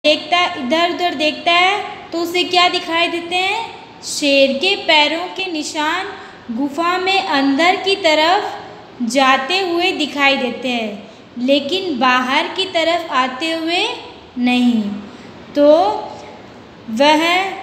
देखता इधर उधर देखता है तो उसे क्या दिखाई देते हैं? शेर के पैरों के निशान गुफा में अंदर की तरफ जाते हुए दिखाई देते हैं, लेकिन बाहर की तरफ आते हुए नहीं। तो वह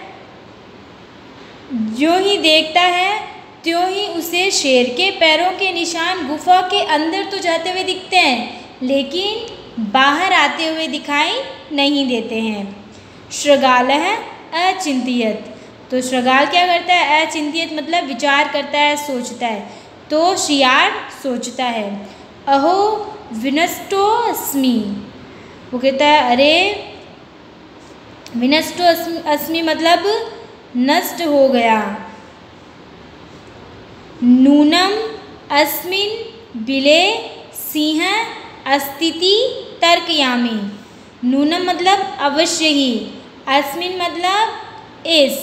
जो ही देखता है त्यों ही उसे शेर के पैरों के निशान गुफा के अंदर तो जाते हुए दिखते हैं, लेकिन बाहर आते हुए दिखाई नहीं देते हैं। शृगालः अचिंत्यत। तो शृगाल क्या करता है? अचिंत्यत मतलब विचार करता है, सोचता है। तो शियार सोचता है। अहो विनष्टो अस्मि। वो कहता है अरे विनष्टो अस्मि मतलब नष्ट हो गया। नूनम अस्मिन् बिले सिंह अस्तिति तर्कयामि। नूनम मतलब अवश्य ही, अस्मिन् मतलब इस,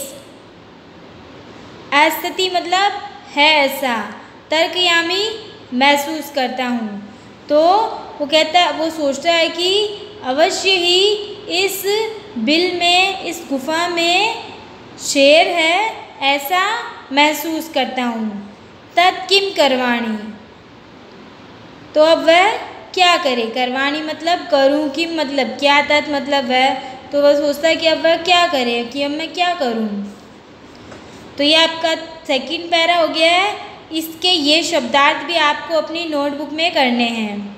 अस्तिति मतलब है ऐसा, तर्कयामि महसूस करता हूँ। तो वो कहता है, वो सोचता है कि अवश्य ही इस बिल में, इस गुफा में शेर है, ऐसा महसूस करता हूँ। तत् किम करवाणी। तो अब वह क्या करे? करवाणी मतलब करूँ, किम मतलब क्या, तत् मतलब वह। तो वह सोचता है कि अब वह क्या करे, कि अब मैं क्या करूँ। तो ये आपका सेकंड पैरा हो गया है। इसके ये शब्दार्थ भी आपको अपनी नोटबुक में करने हैं।